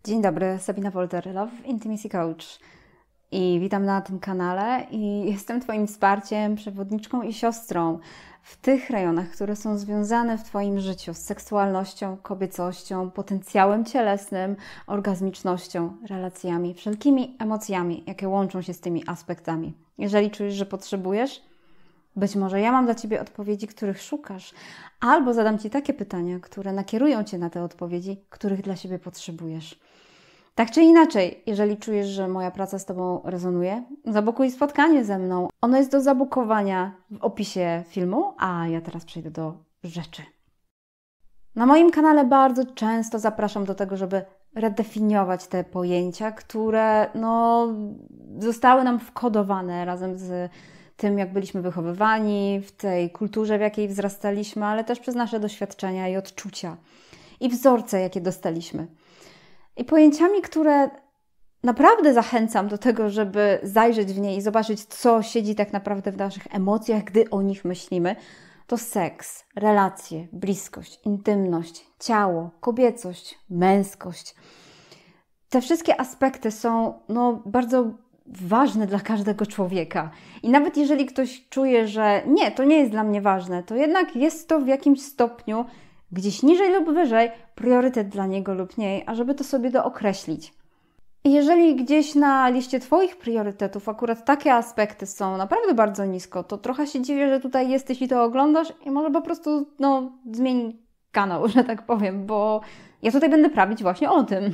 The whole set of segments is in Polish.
Dzień dobry, Sabina Wolter, Love Intimacy Coach i witam na tym kanale i jestem Twoim wsparciem, przewodniczką i siostrą w tych rejonach, które są związane w Twoim życiu z seksualnością, kobiecością, potencjałem cielesnym, orgazmicznością, relacjami, wszelkimi emocjami, jakie łączą się z tymi aspektami. Jeżeli czujesz, że potrzebujesz, być może ja mam dla Ciebie odpowiedzi, których szukasz, albo zadam Ci takie pytania, które nakierują Cię na te odpowiedzi, których dla siebie potrzebujesz. Tak czy inaczej, jeżeli czujesz, że moja praca z Tobą rezonuje, zabukuj spotkanie ze mną. Ono jest do zabukowania w opisie filmu, a ja teraz przejdę do rzeczy. Na moim kanale bardzo często zapraszam do tego, żeby redefiniować te pojęcia, które zostały nam wkodowane razem z tym, jak byliśmy wychowywani, w tej kulturze, w jakiej wzrastaliśmy, ale też przez nasze doświadczenia i odczucia i wzorce, jakie dostaliśmy. I pojęciami, które naprawdę zachęcam do tego, żeby zajrzeć w nie i zobaczyć, co siedzi tak naprawdę w naszych emocjach, gdy o nich myślimy, to seks, relacje, bliskość, intymność, ciało, kobiecość, męskość. Te wszystkie aspekty są bardzo ważne dla każdego człowieka. I nawet jeżeli ktoś czuje, że nie, to nie jest dla mnie ważne, to jednak jest to w jakimś stopniu gdzieś niżej lub wyżej priorytet dla niego lub niej, a żeby to sobie dookreślić. I jeżeli gdzieś na liście Twoich priorytetów akurat takie aspekty są naprawdę bardzo nisko, to trochę się dziwię, że tutaj jesteś i to oglądasz i może po prostu zmień kanał, że tak powiem, bo ja tutaj będę prawić właśnie o tym.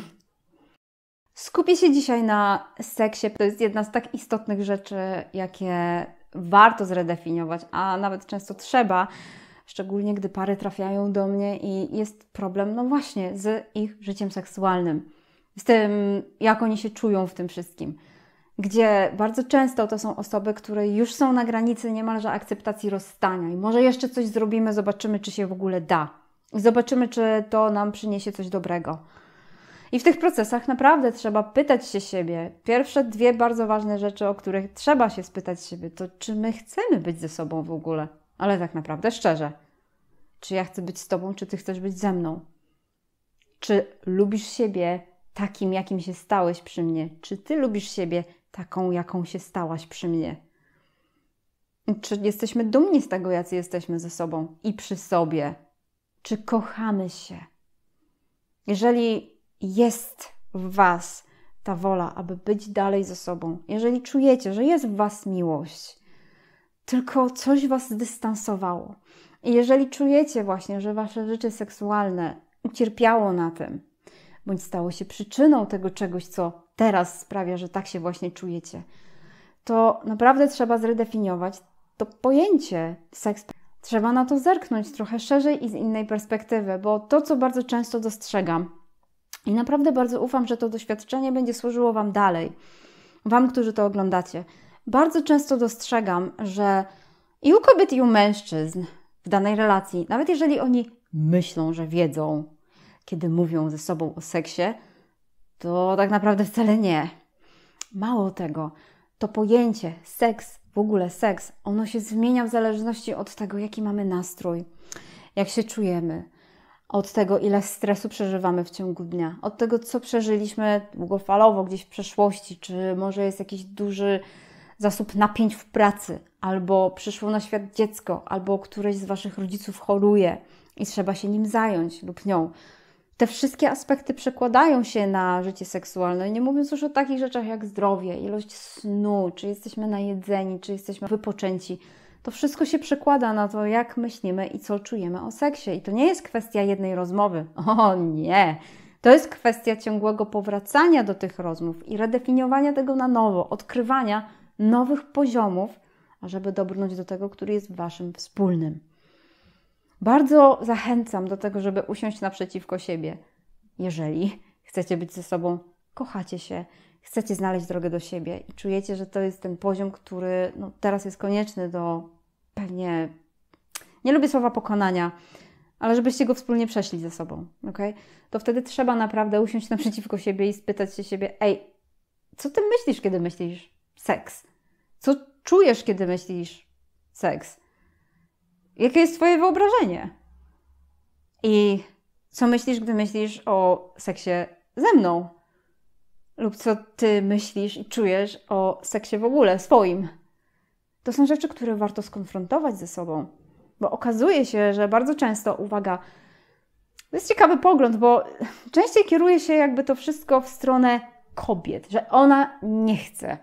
Skupię się dzisiaj na seksie. To jest jedna z tak istotnych rzeczy, jakie warto zredefiniować, a nawet często trzeba, szczególnie gdy pary trafiają do mnie i jest problem, właśnie z ich życiem seksualnym. Z tym, jak oni się czują w tym wszystkim. Gdzie bardzo często to są osoby, które już są na granicy niemalże akceptacji rozstania i może jeszcze coś zrobimy, zobaczymy, czy się w ogóle da. I zobaczymy, czy to nam przyniesie coś dobrego. I w tych procesach naprawdę trzeba pytać się siebie. Pierwsze dwie bardzo ważne rzeczy, o których trzeba się spytać siebie, to czy my chcemy być ze sobą w ogóle? Ale tak naprawdę szczerze. Czy ja chcę być z Tobą, czy Ty chcesz być ze mną? Czy lubisz siebie takim, jakim się stałeś przy mnie? Czy Ty lubisz siebie taką, jaką się stałaś przy mnie? Czy jesteśmy dumni z tego, jacy jesteśmy ze sobą i przy sobie? Czy kochamy się? Jeżeli jest w Was ta wola, aby być dalej ze sobą, jeżeli czujecie, że jest w Was miłość, tylko coś Was zdystansowało, i jeżeli czujecie właśnie, że Wasze życie seksualne ucierpiało na tym, bądź stało się przyczyną tego czegoś, co teraz sprawia, że tak się właśnie czujecie, to naprawdę trzeba zredefiniować to pojęcie seks. Trzeba na to zerknąć trochę szerzej i z innej perspektywy, bo to, co bardzo często dostrzegam i naprawdę bardzo ufam, że to doświadczenie będzie służyło Wam dalej, Wam, którzy to oglądacie. Bardzo często dostrzegam, że i u kobiet, i u mężczyzn w danej relacji, nawet jeżeli oni myślą, że wiedzą, kiedy mówią ze sobą o seksie, to tak naprawdę wcale nie. Mało tego, to pojęcie seks, w ogóle seks, ono się zmienia w zależności od tego, jaki mamy nastrój, jak się czujemy, od tego, ile stresu przeżywamy w ciągu dnia, od tego, co przeżyliśmy długofalowo gdzieś w przeszłości, czy może jest jakiś duży zasób napięć w pracy, albo przyszło na świat dziecko, albo któreś z Waszych rodziców choruje i trzeba się nim zająć lub nią. Te wszystkie aspekty przekładają się na życie seksualne, nie mówiąc już o takich rzeczach jak zdrowie, ilość snu, czy jesteśmy najedzeni, czy jesteśmy wypoczęci. To wszystko się przekłada na to, jak myślimy i co czujemy o seksie. I to nie jest kwestia jednej rozmowy. O nie! To jest kwestia ciągłego powracania do tych rozmów i redefiniowania tego na nowo, odkrywania nowych poziomów, ażeby dobrnąć do tego, który jest Waszym wspólnym. Bardzo zachęcam do tego, żeby usiąść naprzeciwko siebie. Jeżeli chcecie być ze sobą, kochacie się, chcecie znaleźć drogę do siebie i czujecie, że to jest ten poziom, który teraz jest konieczny do pewnie, nie lubię słowa pokonania, ale żebyście go wspólnie przeszli ze sobą, okay? To wtedy trzeba naprawdę usiąść naprzeciwko siebie i spytać się siebie, co Ty myślisz, kiedy myślisz seks? Co czujesz, kiedy myślisz seks? Jakie jest Twoje wyobrażenie? I co myślisz, gdy myślisz o seksie ze mną? lub co ty myślisz i czujesz o seksie w ogóle, swoim. To są rzeczy, które warto skonfrontować ze sobą, bo okazuje się, że bardzo często, uwaga, to jest ciekawy pogląd, bo częściej kieruje się jakby to wszystko w stronę kobiet, że ona nie chce.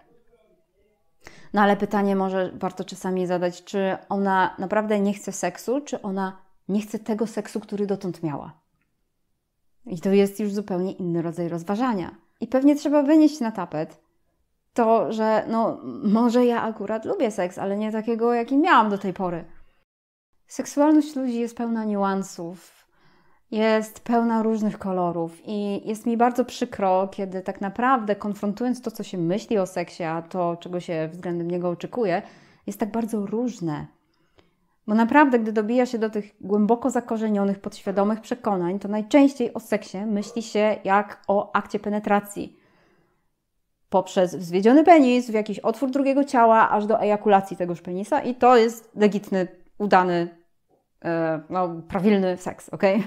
No ale pytanie może warto czasami zadać, czy ona naprawdę nie chce seksu, czy ona nie chce tego seksu, który dotąd miała. I to jest już zupełnie inny rodzaj rozważania. I pewnie trzeba wynieść na tapet to, że może ja akurat lubię seks, ale nie takiego, jaki miałam do tej pory. Seksualność ludzi jest pełna niuansów, jest pełna różnych kolorów i jest mi bardzo przykro, kiedy tak naprawdę konfrontując to, co się myśli o seksie, a to, czego się względem niego oczekuje, jest tak bardzo różne. Bo naprawdę, gdy dobija się do tych głęboko zakorzenionych, podświadomych przekonań, to najczęściej o seksie myśli się jak o akcie penetracji. Poprzez wzwiedziony penis w jakiś otwór drugiego ciała, aż do ejakulacji tegoż penisa i to jest legitny, udany, prawilny seks, okej?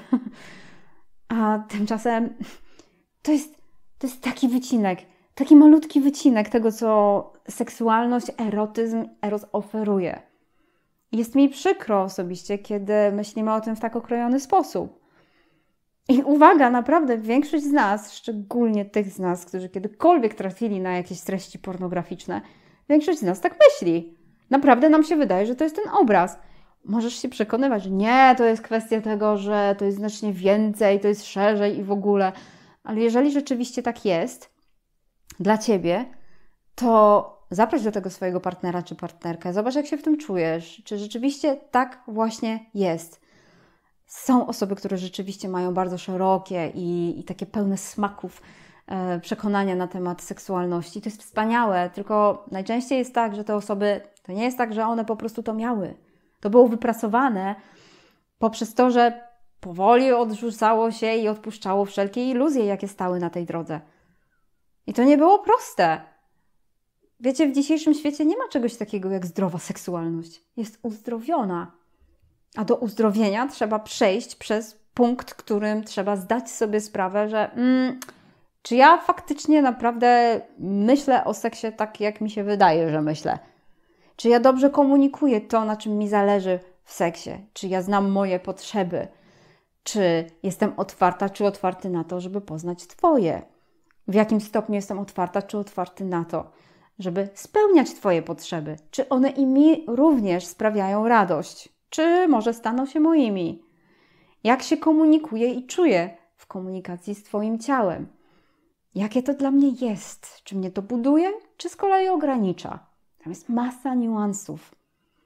A tymczasem to jest taki wycinek, taki malutki wycinek tego, co seksualność, eros oferuje. Jest mi przykro osobiście, kiedy myślimy o tym w tak okrojony sposób. I uwaga, naprawdę większość z nas, szczególnie tych z nas, którzy kiedykolwiek trafili na jakieś treści pornograficzne, większość z nas tak myśli. Naprawdę nam się wydaje, że to jest ten obraz. Możesz się przekonywać, że nie, to jest kwestia tego, że to jest znacznie więcej, to jest szerzej i w ogóle. Ale jeżeli rzeczywiście tak jest dla Ciebie, to zaproś do tego swojego partnera czy partnerkę. Zobacz, jak się w tym czujesz. Czy rzeczywiście tak właśnie jest. Są osoby, które rzeczywiście mają bardzo szerokie i takie pełne smaków przekonania na temat seksualności. To jest wspaniałe, tylko najczęściej jest tak, że te osoby, to nie jest tak, że one po prostu to miały. To było wypracowane poprzez to, że powoli odrzucało się i odpuszczało wszelkie iluzje, jakie stały na tej drodze. I to nie było proste. Wiecie, w dzisiejszym świecie nie ma czegoś takiego jak zdrowa seksualność. Jest uzdrowiona. A do uzdrowienia trzeba przejść przez punkt, którym trzeba zdać sobie sprawę, że czy ja faktycznie naprawdę myślę o seksie tak, jak mi się wydaje, że myślę? Czy ja dobrze komunikuję to, na czym mi zależy w seksie? Czy ja znam moje potrzeby? Czy jestem otwarta, czy otwarty na to, żeby poznać Twoje? W jakim stopniu jestem otwarta, czy otwarty na to, żeby spełniać Twoje potrzeby? Czy one i mi również sprawiają radość? Czy może staną się moimi? Jak się komunikuję i czuję w komunikacji z Twoim ciałem? Jakie to dla mnie jest? Czy mnie to buduje, czy z kolei ogranicza? Tam jest masa niuansów.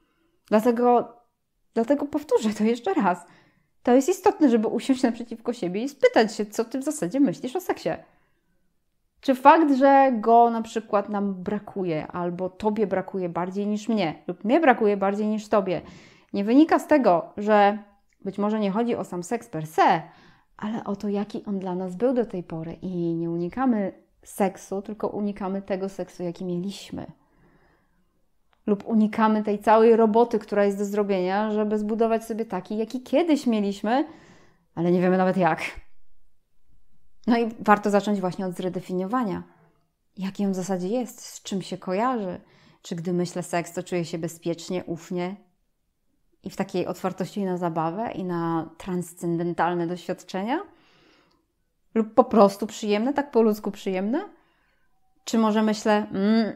Dlatego powtórzę to jeszcze raz. To jest istotne, żeby usiąść naprzeciwko siebie i spytać się, co Ty w zasadzie myślisz o seksie. Czy fakt, że go na przykład nam brakuje, albo Tobie brakuje bardziej niż mnie, lub mnie brakuje bardziej niż Tobie, nie wynika z tego, że być może nie chodzi o sam seks per se, ale o to, jaki on dla nas był do tej pory. I nie unikamy seksu, tylko unikamy tego seksu, jaki mieliśmy. Lub unikamy tej całej roboty, która jest do zrobienia, żeby zbudować sobie taki, jaki kiedyś mieliśmy, ale nie wiemy nawet jak. No i warto zacząć właśnie od zredefiniowania. Jaki on w zasadzie jest, z czym się kojarzy. Czy gdy myślę seks, to czuję się bezpiecznie, ufnie i w takiej otwartości na zabawę i na transcendentalne doświadczenia? Lub po prostu przyjemne, tak po ludzku przyjemne? Czy może myślę,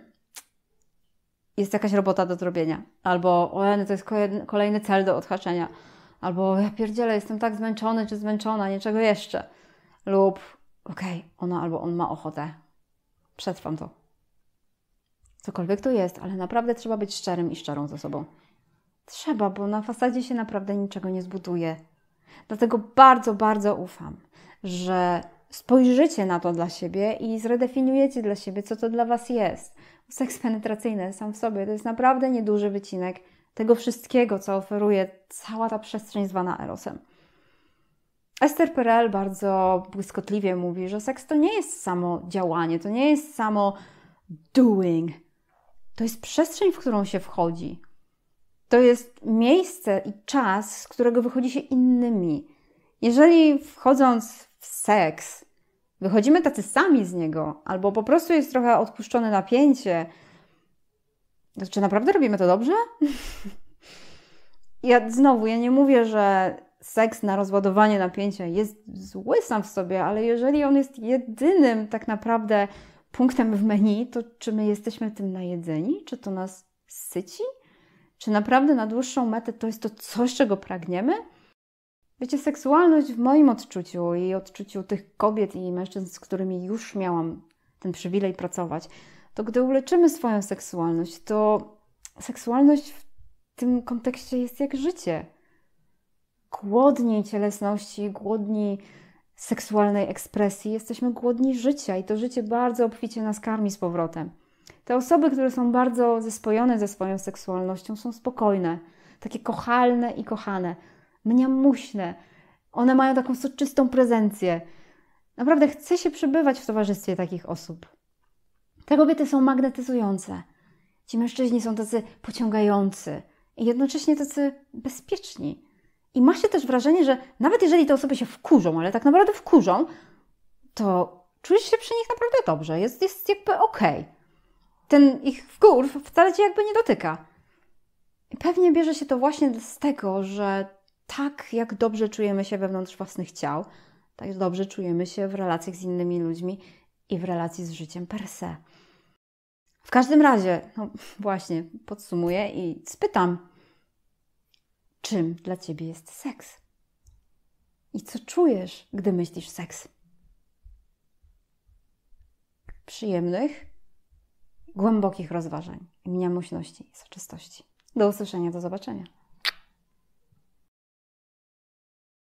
jest jakaś robota do zrobienia, albo to jest kolejny cel do odhaczenia, albo ja pierdzielę, jestem tak zmęczony czy zmęczona, niczego jeszcze. Lub ona albo on ma ochotę. Przetrwam to. Cokolwiek to jest, ale naprawdę trzeba być szczerym i szczerą ze sobą. Trzeba, bo na fasadzie się naprawdę niczego nie zbuduje. Dlatego bardzo, bardzo ufam, że spojrzycie na to dla siebie i zredefiniujecie dla siebie, co to dla Was jest. Seks penetracyjny sam w sobie to jest naprawdę nieduży wycinek tego wszystkiego, co oferuje cała ta przestrzeń zwana erosem. Esther Perel bardzo błyskotliwie mówi, że seks to nie jest samo działanie, to nie jest samo doing. To jest przestrzeń, w którą się wchodzi. To jest miejsce i czas, z którego wychodzi się innymi. Jeżeli wchodząc w seks, wychodzimy tacy sami z niego, albo po prostu jest trochę odpuszczone napięcie, to czy naprawdę robimy to dobrze? Ja nie mówię, że seks na rozładowanie napięcia jest zły sam w sobie, ale jeżeli on jest jedynym tak naprawdę punktem w menu, to czy my jesteśmy tym najedzeni? Czy to nas syci? Czy naprawdę na dłuższą metę to jest to coś, czego pragniemy? Wiecie, seksualność w moim odczuciu i odczuciu tych kobiet i mężczyzn, z którymi już miałam ten przywilej pracować, to gdy uleczymy swoją seksualność, to seksualność w tym kontekście jest jak życie. Głodni cielesności, głodni seksualnej ekspresji, jesteśmy głodni życia i to życie bardzo obficie nas karmi z powrotem. Te osoby, które są bardzo zespojone ze swoją seksualnością, są spokojne, takie kochalne i kochane, mniamuśne. One mają taką soczystą prezencję. Naprawdę chce się przebywać w towarzystwie takich osób. Te kobiety są magnetyzujące. Ci mężczyźni są tacy pociągający i jednocześnie tacy bezpieczni. I ma się też wrażenie, że nawet jeżeli te osoby się wkurzą, ale tak naprawdę wkurzą, to czujesz się przy nich naprawdę dobrze. Jest jakby okej. Ten ich wkurw wcale cię jakby nie dotyka. I pewnie bierze się to właśnie z tego, że tak jak dobrze czujemy się wewnątrz własnych ciał, tak dobrze czujemy się w relacjach z innymi ludźmi i w relacji z życiem per se. W każdym razie, no właśnie, podsumuję i spytam, czym dla ciebie jest seks? I co czujesz, gdy myślisz seks? Przyjemnych, głębokich rozważań, mniamośności i soczystości. Do usłyszenia, do zobaczenia.